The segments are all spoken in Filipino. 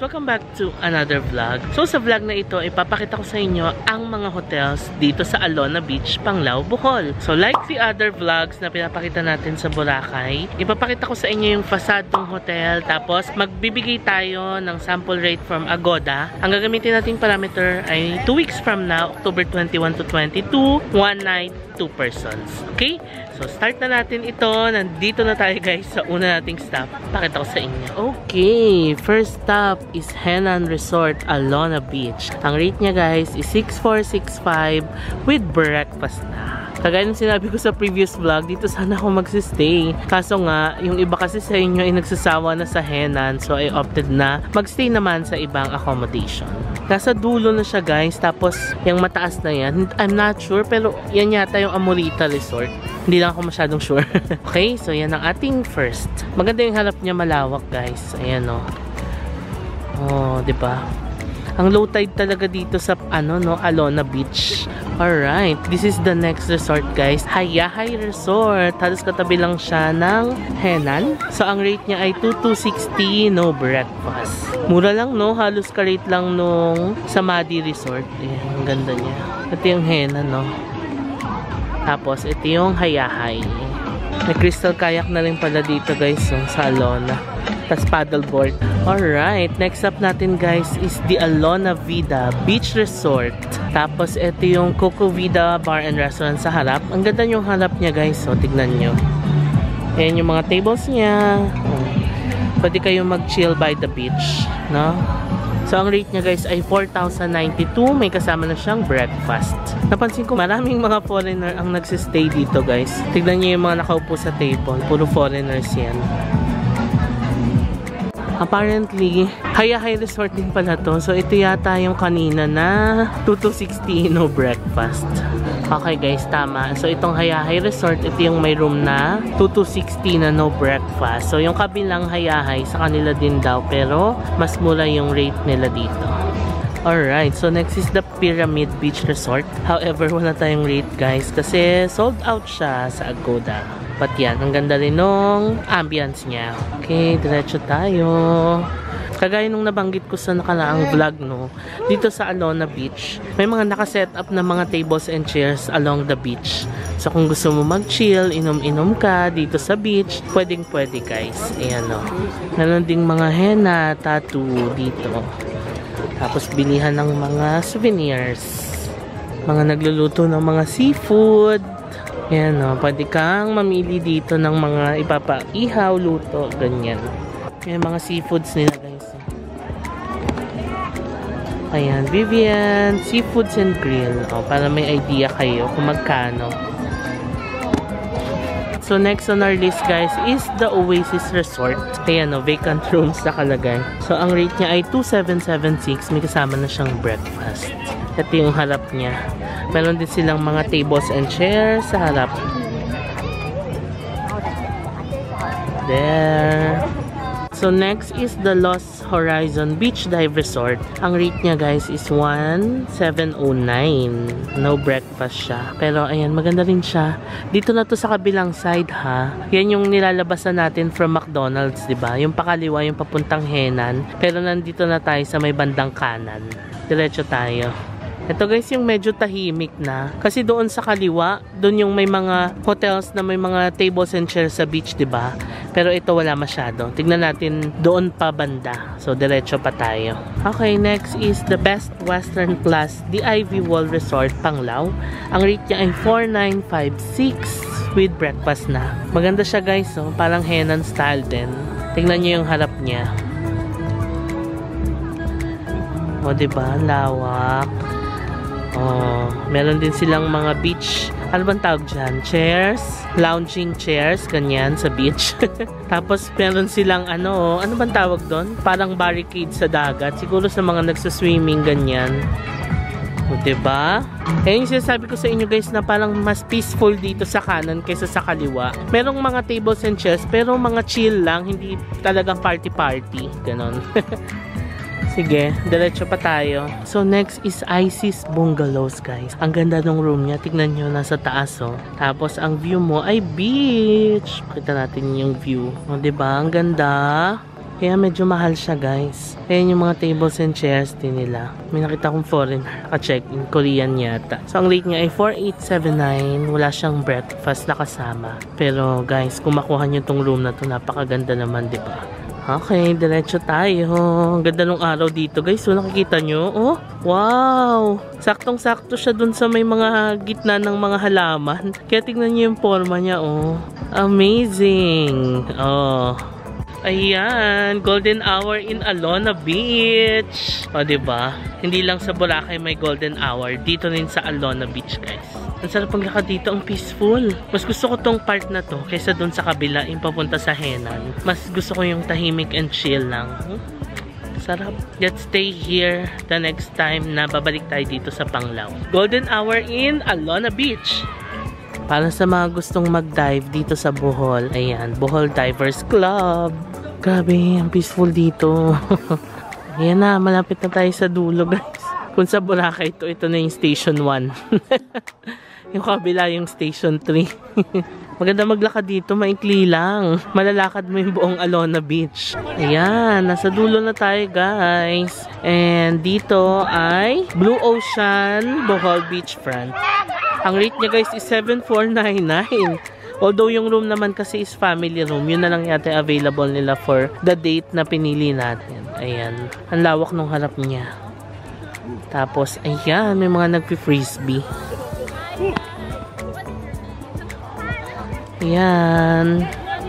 welcome back to another vlog. So sa vlog na ito, ipapakita ko sa inyo ang mga hotels dito sa Alona Beach, Panglao, Bohol. So like the other vlogs na pinapakita natin sa Boracay, ipapakita ko sa inyo yung facade ng hotel, tapos magbibigay tayo ng sample rate from Agoda. Ang gagamitin nating parameter ay 2 weeks from now, October 21 to 22, 1 night, 2 persons. Okay? So start na natin ito. Nandito na tayo guys sa una nating stop. Pakita ko sa inyo. Okay, first stop is Henan Resort, Alona Beach. Ang rate niya guys is 6,465 with breakfast na. Kagaya ng sinabi ko sa previous vlog, dito sana ako magsistay. Kaso nga, yung iba kasi sa inyo ay nagsasawa na sa Henan, so I opted na magstay naman sa ibang accommodation. Nasa dulo na siya guys, tapos yung mataas na yan, I'm not sure, pero yan yata yung Amorita Resort. Hindi lang ako masyadong sure. Okay, so yan ang ating first. Maganda yung harap niya, malawak guys. Ayan o. Oh, diba? Ang low tide talaga dito sa Alona Beach. Alright, this is the next resort guys. Hayahay Resort. Halos katabi lang siya ng Henan. So ang rate niya ay 2,260, no breakfast. Mura lang no, halos ka-rate lang nung Samadhi Resort. Ayan, ang ganda niya. Ito yung Henan no. Tapos ito yung Hayahay. May crystal kayak na rin pala dito guys sa Alona. Tapos paddleboard. Alright, next up natin guys is the Alona Vida Beach Resort. Tapos ito yung Coco Vida Bar and Restaurant sa harap. Ang ganda yung harap niya guys, so tignan nyo. Ayan yung mga tables niya. Pwede kayong mag-chill by the beach, no? So ang rate niya guys ay 4,092. May kasama na siyang breakfast. Napansin ko maraming mga foreigner ang nagsistay dito guys. Tignan nyo yung mga nakaupo sa table. Puro foreigners yan. Apparently, Hayahay Resort din pala to. So, ito yata yung kanina na 2,260 no breakfast. Okay guys, tama. So, itong Hayahay Resort, ito yung may room na 2,260 na no breakfast. So, yung kabilang Hayahay, sa kanila din daw. Pero, mas mura yung rate nila dito. Alright, so next is the Pyramid Beach Resort. However, wala tayong rate guys kasi sold out siya sa Agoda. But yan, ang ganda rin nung ambience niya. Okay, diretso tayo. Kagaya nung nabanggit ko sa nakaraang vlog, no, dito sa Alona Beach, may mga nakaset up na mga tables and chairs along the beach. So kung gusto mo mag-chill, inom-inom ka dito sa beach, pwedeng-pwede guys. Ayan o. Meron ding mga henna, tattoo dito. Tapos bilihan ng mga souvenirs. Mga nagluluto ng mga seafood. Ayan o, pwede kang mamili dito ng mga ipapaihaw, luto, ganyan. Ayan mga seafoods nila guys. Ayan, Vivian, Seafoods and Grill. O, para may idea kayo kung magkano. So next on our list guys is the Oasis Resort. Ayan o, vacant rooms nakalagay. So ang rate niya ay 2,776. May kasama na siyang breakfast. Ito yung harap niya. Meron din silang mga tables and chairs sa harap. There. So next is the Lost Horizon Beach Dive Resort. Ang rate niya guys is 1,709. No breakfast siya. Pero ayan, maganda rin siya. Dito na to sa kabilang side ha. Yan yung nilalabasan natin from McDonald's, diba? Yung pakaliwa, yung papuntang Henan. Pero nandito na tayo sa may bandang kanan. Diretso tayo. Ito guys yung medyo tahimik na. Kasi doon sa kaliwa, doon yung may mga hotels na may mga tables and chairs sa beach, diba? Pero ito wala masyado. Tignan natin doon pa banda. So diretso pa tayo. Okay, next is the Best Western Plus, the Ivy Wall Resort, Panglao. Ang rate niya ay 4,956 with breakfast na. Maganda siya guys, oh. Parang Henan style din. Tignan niyo yung harap niya. O diba? Lawak. Oh, meron din silang mga beach, ano bang tawag dyan? Chairs, lounging chairs, ganyan sa beach. Tapos meron silang ano bang tawag doon? Parang barricade sa dagat, siguro sa mga nagsaswimming, ganyan. O, diba? Eh, yung sinasabi ko sa inyo guys na parang mas peaceful dito sa kanan kaysa sa kaliwa. Merong mga tables and chairs, pero mga chill lang, hindi talagang party-party. Ganon. Sige, diretso pa tayo. So, next is Isis Bungalows, guys. Ang ganda ng room niya. Tignan nyo, nasa taas, oh. Tapos, ang view mo ay beach. Kita natin yung view. O, diba? Ang ganda. Kaya medyo mahal siya, guys. Ayan yung mga tables and chairs din nila. May nakita kong foreigner. Naka-check-in. Korean yata. So, ang rate niya ay 4,879. Wala siyang breakfast na kasama. Pero, guys, kung makuha niyo tong room na to, napakaganda naman, di ba? Okay, diretso tayo. Ang ganda ng araw dito, guys. So, nakikita nyo? Oh, wow! Saktong-sakto siya dun sa may mga gitna ng mga halaman. Kaya tingnan nyo yung forma niya, oh. Amazing! Oh. Ayan, golden hour in Alona Beach. O, diba? Hindi lang sa Boracay may golden hour. Dito rin sa Alona Beach, guys. Ang sarap paglakad dito, ang peaceful. Mas gusto ko tong part na to kaysa dun sa kabila, yung papunta sa Henan. Mas gusto ko yung tahimik and chill lang. Sarap. Let's stay here the next time na babalik tayo dito sa Panglao. Golden hour in Alona Beach. Para sa mga gustong mag-dive dito sa Bohol, ayan, Bohol Divers Club. Grabe, ang peaceful dito. Ayan na, malapit na tayo sa dulo, guys. Kung sa Boracay ito na yung station 1. Yung kabila yung station 3. Maganda maglakad dito, maikli lang. Malalakad mo yung buong Alona Beach. Ayan, nasa dulo na tayo, guys. And dito ay Blue Ocean Bohol Beachfront. Ang rate niya, guys, is 7,499. Although yung room naman kasi is family room, yun na lang yata available nila for the date na pinili natin. Ayan, ang lawak ng harap niya. Tapos, ayan, may mga nagpi-frisbee. Ayan.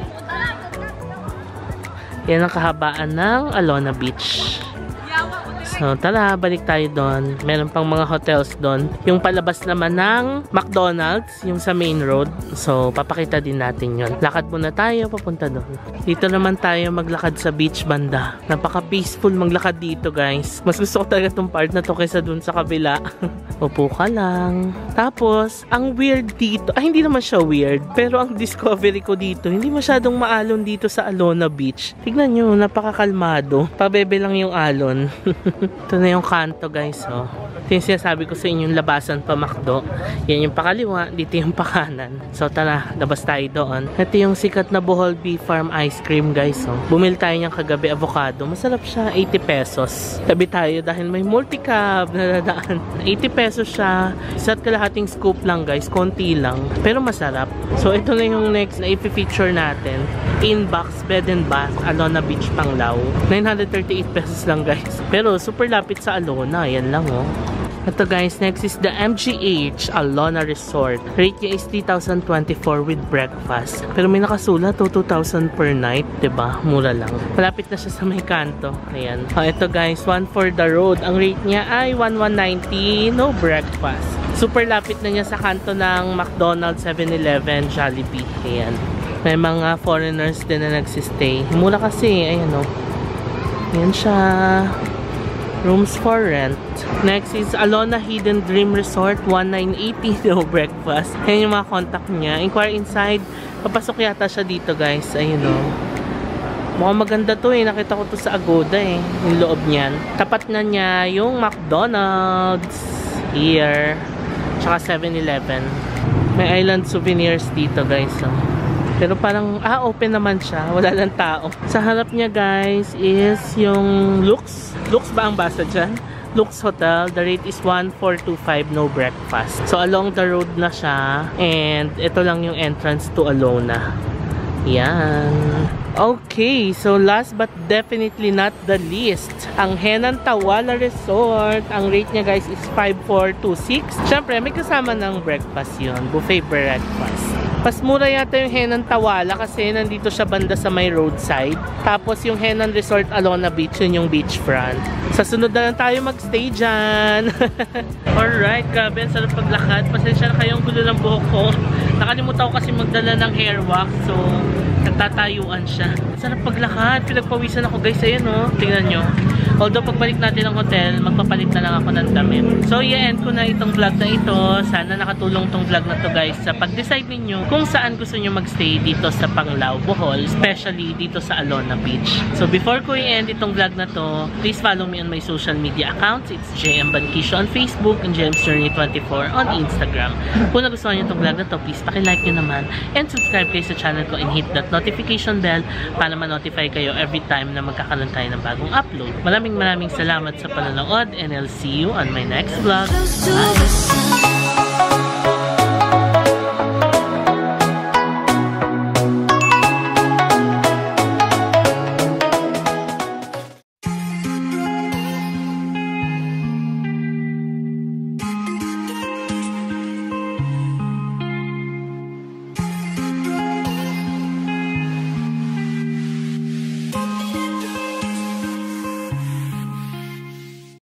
Yan ang kahabaan ng Alona Beach. So, tara, balik tayo doon. Meron pang mga hotels doon. Yung palabas naman ng McDonald's, yung sa main road. So, papakita din natin yon. Lakad muna tayo, papunta doon. Dito naman tayo maglakad sa beach banda. Napaka-peaceful maglakad dito, guys. Mas gusto ko talaga itong part na to kaysa doon sa kabila. Upo ka lang. Tapos, ang weird dito, hindi naman siya weird. Pero ang discovery ko dito, hindi masyadong maalon dito sa Alona Beach. Tignan nyo, napakakalmado. Pabebe lang yung alon. Ito na yung kanto, guys, oh. Ito yung sinasabi ko sa inyo, yung labasan pa McDo. Yan yung pakaliwa, dito yung pakanan. So tara, labas tayo doon. Ito yung sikat na Bohol Bee Farm ice cream, guys, oh. Bumili tayo niyang kagabi, avocado. Masarap siya, 80 pesos. Tabi tayo dahil may multi-cab na dadaan. 80 pesos siya. Isa't kalahating scoop lang, guys. Konti lang. Pero masarap. So ito na yung next na i-feature natin. Inbox Bed and Bath, Alona Beach, Panglao. 938 pesos lang, guys. Pero super lapit sa Alona. Yan lang, oh. Ito, guys, next is the MGH Alona Resort. Rate niya is 3,024 with breakfast. Pero may nakasulat, 2,000 per night, diba? Mura lang. Malapit na siya sa may kanto. Ayan. Ito, guys, one for the road. Ang rate niya ay 1,190, no breakfast. Super lapit na niya sa kanto ng McDonald's, 7-Eleven, Jollibee. Ayan. May mga foreigners din na nagsistay. Mura kasi, ayan, o. Ayan siya. Rooms for rent. Next is Alona Hidden Dream Resort, 1,980, no breakfast. Ayan yung mga contact niya. Inquire inside. Papasok yata siya dito, guys. Ayun, o. Mukhang maganda to, eh. Nakita ko to sa Agoda, eh. Yung loob niyan. Tapat na niya yung McDonald's. Here. Tsaka 7-Eleven. May island souvenirs dito, guys, o. Pero parang, open naman siya. Wala lang tao. Sa harap niya, guys, is yung Lux. Lux ba ang basa dyan? Lux Hotel. The rate is 1,425, no breakfast. So, along the road na siya. And, ito lang yung entrance to Alona. Yan. Okay, so last but definitely not the least, ang Henan Tawala Resort. Ang rate niya, guys, is 5,426. Siyempre, may kasama ng breakfast yun. Buffet breakfast. Mas mura yata yung Henan Tawala kasi nandito siya banda sa may roadside. Tapos yung Henan Resort Alona Beach, yun yung beachfront. Sa sunod na lang tayo magstay dyan. Alright, grabe, ang sarap paglakad. Pasensya na kayong gulo ng buhok ko. Nakalimutan ko kasi magdala ng hair wax. So, nagtatayuan siya. Sarap paglakad. Pinagpawisan ako, guys. Ayan, oh. Tingnan nyo. Although pagbalik natin ng hotel, magpapalit na lang ako ng damit. So i-end ko na itong vlog na ito. Sana nakatulong tong vlog na to guys sa pag-decide ninyo kung saan gusto nyo magstay dito sa Panglao, Bohol, especially dito sa Alona Beach. So before ko i-end itong vlog na to, please follow me on my social media accounts. It's JM Banquisio on Facebook and JM's Journey 24 on Instagram. Kung nagustuhan nyo itong vlog na to, please paki-like nyo naman and subscribe kayo sa channel ko and hit that notification bell para ma-notify kayo every time na magkakaroon tayo ng bagong upload. Maraming salamat sa panonood and I'll see you on my next vlog. Bye!